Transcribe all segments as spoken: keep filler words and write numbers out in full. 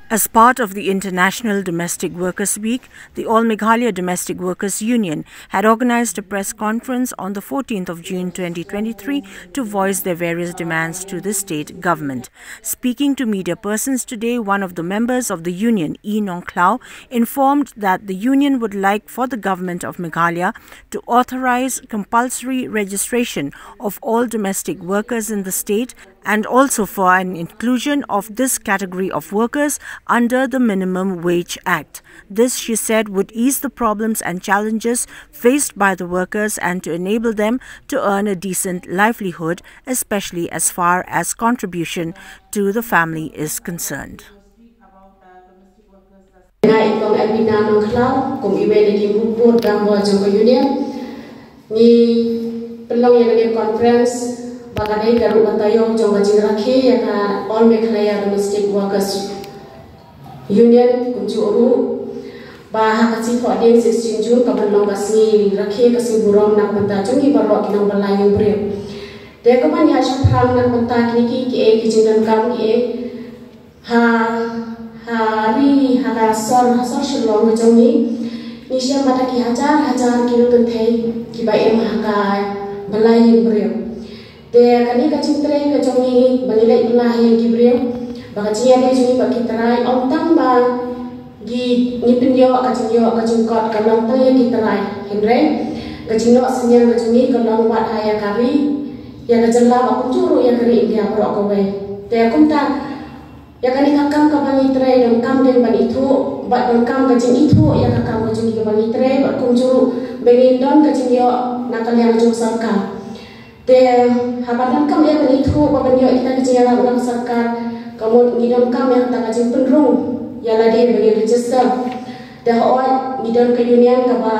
As part of the International Domestic Workers Week, the All Meghalaya Domestic Workers Union had organized a press conference on the fourteenth of June twenty twenty-three to voice their various demands to the state government. Speaking to media persons today, one of the members of the union, E. Nong Klau, informed that the union would like for the government of Meghalaya to authorize compulsory registration of all domestic workers in the state and also for an inclusion of this category of workers under the Minimum Wage Act. This, she said, would ease the problems and challenges faced by the workers and to enable them to earn a decent livelihood, especially as far as contribution to the family is concerned. Bagadai garu batayo jong gajing rakhi ya ka All Meghalaya Domestic Workers Union kunju uru ba hakasi ko adeng sixteen June ka banlong kasi rakhi kasi burom nak banta jungi barok kinang balai yung bre de ka ban ya shapang nak banta kini ki ki e ki jingan kam ki e ha hari ha sor sor shilong jong ni ni sia mata ki hajar hajar kilo tentai ki ba em ha ka balai yung bre de kani ka cintre ka jongi bangilai ilahi kibriyo baka cia de jungi baki terai om tang ba gi nipin yo ka jinyo ka jingkot ka long tang ya ki terai henre ka jinyo senyang ka jungi ka long wat haya kari ya ka jella ba kuncuru ya kari india pro ko we de kumta ya kani kakam ka bangi terai dong kam den ban itu ba dong kam ka jing itu ya ka kam ka jungi ka bangi terai ba kuncuru bengin don ka jinyo nakal yang jung sarka de habadan kam yang itu babanyo kita kejaya ulang sarkar kamu ngidam kam yang tak kajing penrung ya ladi bagi register de hoy ngidam ke union ka ba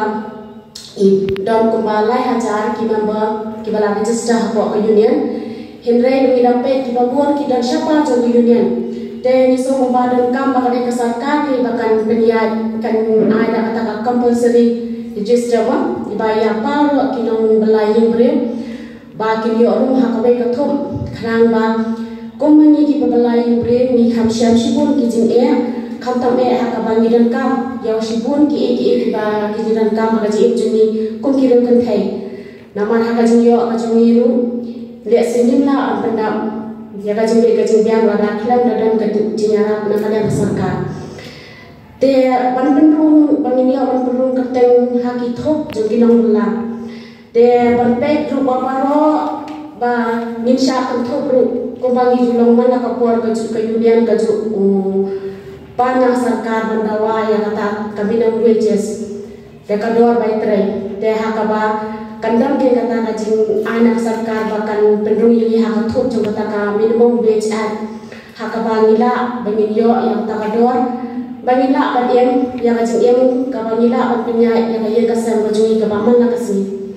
i dom kumbalai hajar ki member ki bala register ko ke union henre ngidam pe ki babon ki dan siapa jo ke union de ni so membadan kam ba ke sarkar ki bakan peniat kan ada kata compulsory register wa dibayar paro ki nong belai yang bre ba kini orang hakabai kathum khrang ba komani ki babalai bre mi kham syam shibun ki jin e kham tam e hakaba ngidan kam yaw shibun ki e ki e ba ki jidan kam ga ji juni kom ki ren kan thai naman haka jin yo ka juni ru le senim la pandam ya ga jin be ga jin biang wada khlam dadam ka jinyara na kala sarkar te ban penrung bangini ban penrung kateng haki thop jogi nong la de banpek ru babaro ba minsha kan thobru ko bangi julong mana ka por ka ju ka union ka ju pana sarkar bandawa ya kata kabinang wages de ka dor bai trai de hakaba kandam ke kata ka jing anak sarkar bakan penrung yi ha ka thob ju kata ka minimum wage act hakaba ngila bangin yo yang ta ka dor bangila ban em ya ka jing em ka bangila ban pinya ya ka ye ka sam ka ju ka ba man na kasi